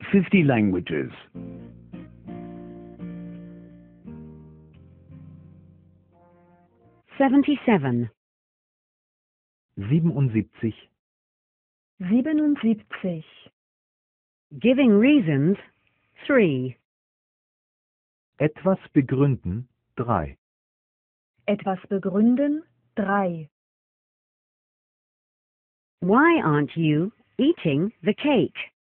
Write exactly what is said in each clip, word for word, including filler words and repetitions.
fifty languages. seventy-seven. siebenundsiebzig. siebenundsiebzig. Giving reasons, three. Etwas begründen, drei. Etwas begründen, drei. Why aren't you eating the cake?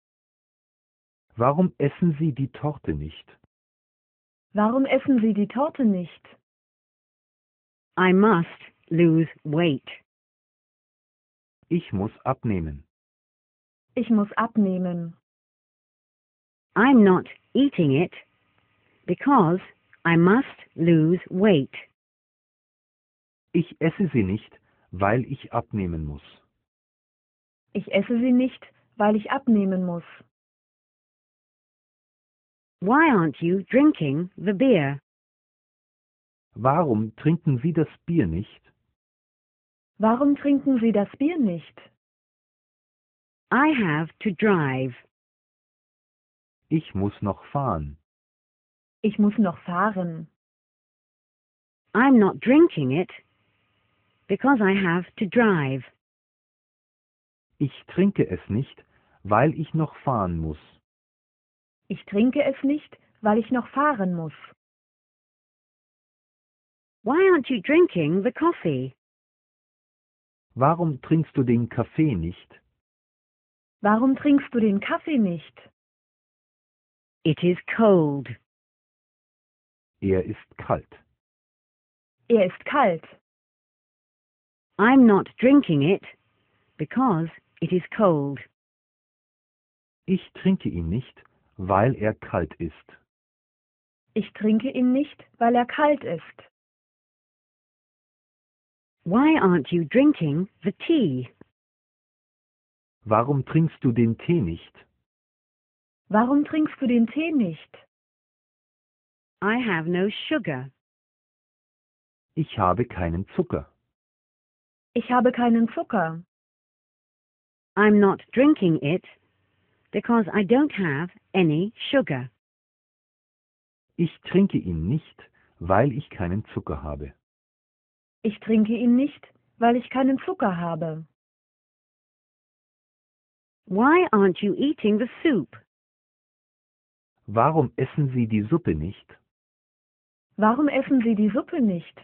Warum essen Sie die Torte nicht? Warum essen Sie die Torte nicht? I must lose weight. Ich muss abnehmen. Ich muss abnehmen. I'm not eating it because I must lose weight. Ich esse sie nicht, weil ich abnehmen muss. Ich esse sie nicht, weil ich abnehmen muss. Why aren't you drinking the beer? Warum trinken Sie das Bier nicht? Warum trinken Sie das Bier nicht? I have to drive. Ich muss noch fahren. Ich muss noch fahren. I'm not drinking it because I have to drive. Ich trinke es nicht, weil ich noch fahren muss. Ich trinke es nicht, weil ich noch fahren muss. Why aren't you drinking the coffee? Warum trinkst du den Kaffee nicht? Warum trinkst du den Kaffee nicht? It is cold. Er ist kalt. Er ist kalt. I'm not drinking it because it is cold. Ich trinke ihn nicht, weil er kalt ist. Ich trinke ihn nicht, weil er kalt ist. Why aren't you drinking the tea? Warum trinkst du den Tee nicht? Warum trinkst du den Tee nicht? I have no sugar. Ich habe keinen Zucker. Ich habe keinen Zucker. I'm not drinking it because I don't have any sugar. Ich trinke ihn nicht, weil ich keinen Zucker habe. Ich trinke ihn nicht, weil ich keinen Zucker habe. Why aren't you eating the soup? Warum essen Sie die Suppe nicht? Warum essen Sie die Suppe nicht?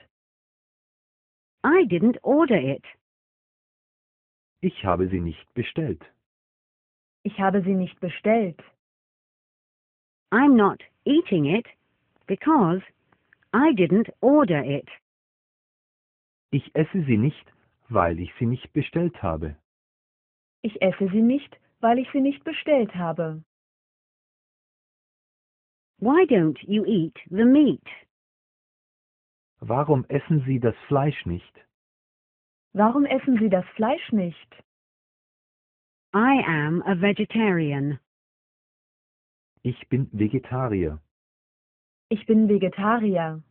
I didn't order it. Ich habe sie nicht bestellt. Ich habe sie nicht bestellt. I'm not eating it because I didn't order it. Ich esse sie nicht, weil ich sie nicht bestellt habe. Ich esse sie nicht, weil ich sie nicht bestellt habe. Why don't you eat the meat? Warum essen Sie das Fleisch nicht? Warum essen Sie das Fleisch nicht? I am a vegetarian. Ich bin Vegetarier. Ich bin Vegetarier.